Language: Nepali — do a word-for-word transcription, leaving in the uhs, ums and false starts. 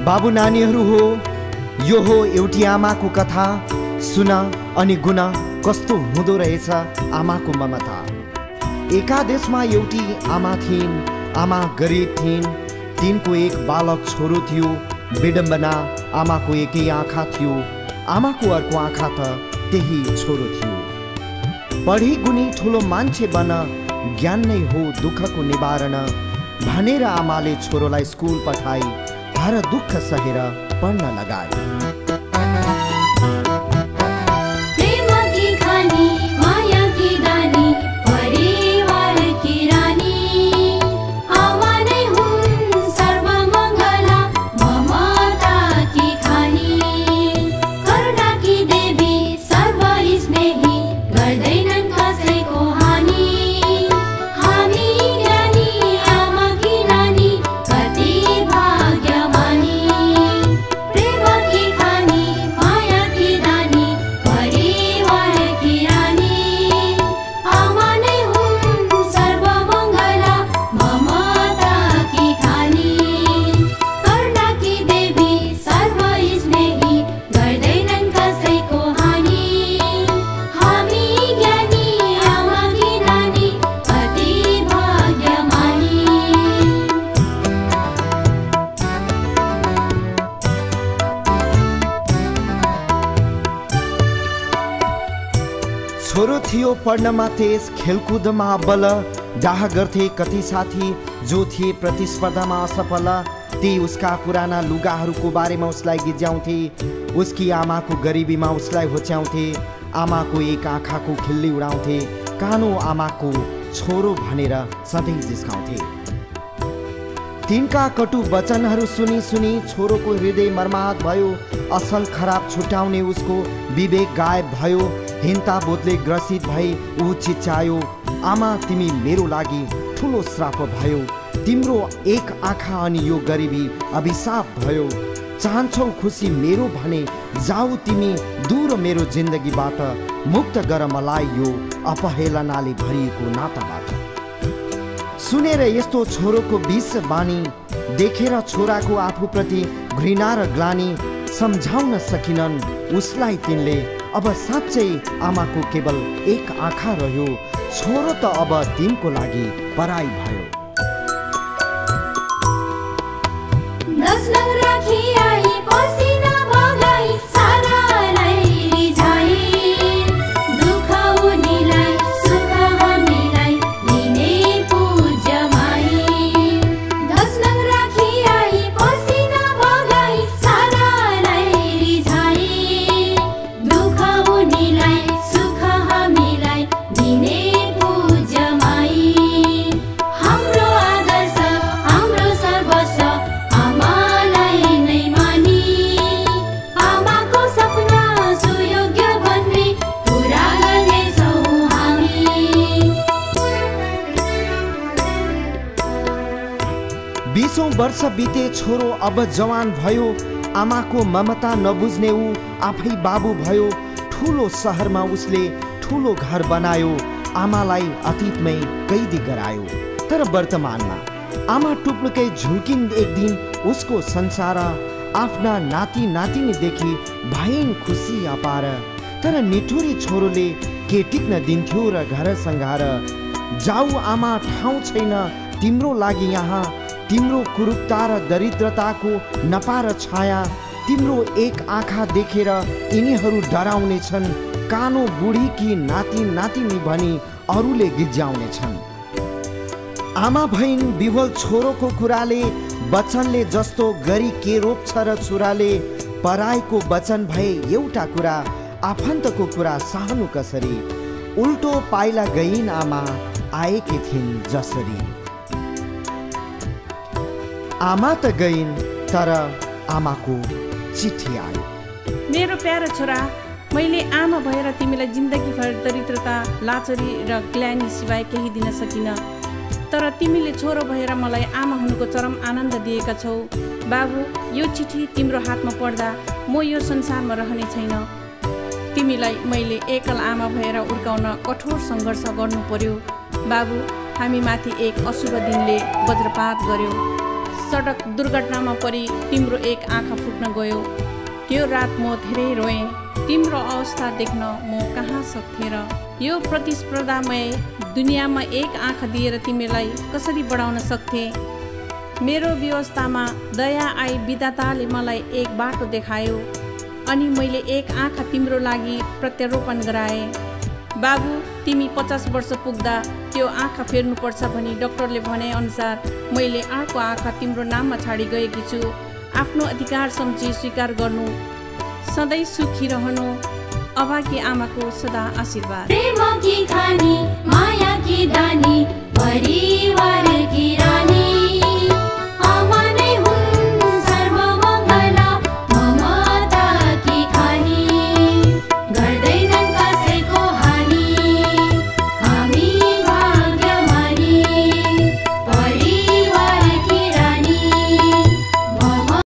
बाबु नानीहरू हो, यो हो एउटी आमाको कथा। सुन अनि गुण कस्तो हुँदो रहेछ आमाको ममता। एका देशमा एउटी आमा थिइन्। आमा गरिब थिइन्। तिनको एक बालक छोरो थियो। विडम्बना, आमाको एकै आँखा थियो। आमाको अर्को आँखा त त्यही छोरो थियो। पढी गुनी ठुलो मान्छे बन, ज्ञान नै हो दुःखको निवारण भनेर आमाले छोरोलाई स्कुल पठाई। हर दुःख सहेर पढ्न लगाए। छोरो थियो पढ्नमा तेज, खेलकुदमा बल। डाह गर्थे कति साथी जो थिए प्रतिस्पर्धामा असफल। ती उसका पुराना लुगाहरूको बारेमा उसलाई गिज्याउँथे। उसकी आमाको गरिबीमा उसलाई होच्याउँथे। आमाको एक आँखाको खिल्ली उडाउँथे। कानो आमाको छोरो भनेर सधैँ जिस्काउँथे। तिनका कटु वचनहरू सुनी सुनी छोरोको हृदय मर्माहत भयो। असल खराब छुट्याउने उसको विवेक गायब भयो। हिंता बोधले ग्रसित भई ऊ चिच्चायो, आमा तिमी मेरो लागि ठुलो श्राप भयो। तिम्रो एक आँखा अनि यो गरिबी अभिशाप भयो। चाहन्छौ खुसी मेरो भने जाऊ तिमी दूर मेरो जिन्दगीबाट। मुक्त गर मलाई यो अपहेलनाले भरिएको नाताबाट। सुनेर यस्तो छोरोको विष बानी देखेर छोराको आफूप्रति घृणा र ग्लानी सम्झाउन सकिनन् उसलाई तिनले। अब साँच्चै आमाको केवल एक आँखा रह्यो। छोरो त अब तिनको लागि पराई भयो। बीसौं वर्ष बिते छोरो अब जवान भयो। आमाको ममता नबुझ्ने ऊ आफै बाबु भयो। ठुलो सहरमा उसले ठुलो घर बनायो। आमालाई अतीतमै कैदी गरायो। तर वर्तमानमा आमा टुप्लुकै झुल्किन् एक दिन उसको संसार। आफ्ना नाति नातिनीदेखि भइन् खुसी अपार। तर निठुरी छोरोले के टिक्न दिन्थ्यो र घर सङ्घार। जाऊ आमा ठाउँ छैन तिम्रो लागि यहाँ। तिम्रो कुरूपता र दरिद्रताको नपार छाया। तिम्रो एक आँखा देखेर यिनीहरू डराउने छन्। कानो बुढी कि नाति नातिनी भनी अरूले गिज्याउने छन्। आमा भइन् विवल छोरोको कुराले। वचनले जस्तो गरी के रोप्छ र छुराले। पराईको वचन भए एउटा कुरा, आफन्तको कुरा सहनु कसरी। उल्टो पाइला गइन् आमा, आएकी थिइन् जसरी। आमा त गइन् तर आमाको चिठी आयो। मेरो प्यारो छोरा, मैले आमा भएर तिमीलाई जिन्दगीभर दरिद्रता, लाचरी र ग्लानी सिवाय केही दिन सकिन। तर तिमीले छोरो भएर मलाई आमा हुनुको चरम आनन्द दिएका छौ। बाबु, यो चिठी तिम्रो हातमा पढ्दा म यो संसारमा रहने छैन। तिमीलाई मैले एकल आमा भएर उर्काउन कठोर सङ्घर्ष गर्नु पर्यो। बाबु, हामी माथि एक अशुभ दिनले वज्रपात गर्यो। सडक दुर्घटनामा परि तिम्रो एक आँखा फुट्न गयो। त्यो रात म धेरै रोएँ। तिम्रो अवस्था देख्न म कहाँ सक्थेँ र? यो प्रतिस्पर्धामय दुनियाँमा एक आँखा दिएर तिमीलाई कसरी बढाउन सक्थे? मेरो व्यवस्थामा दया आई विधाताले मलाई एक बाटो देखायो अनि मैले एक आँखा तिम्रो लागि प्रत्यारोपण गराएँ। बाबु, तिमी पचास वर्ष पुग्दा त्यो आँखा फेर्नुपर्छ भनी डाक्टरले भने अनुसार मैले अर्को आँखा तिम्रो नाममा छाडी गएकी छु। आफ्नो अधिकार सम्झी स्वीकार गर्नु। सधैँ सुखी रहनु। अभागी आमाको सदा आशीर्वाद। प्रेम की खानी माया की दानी भरी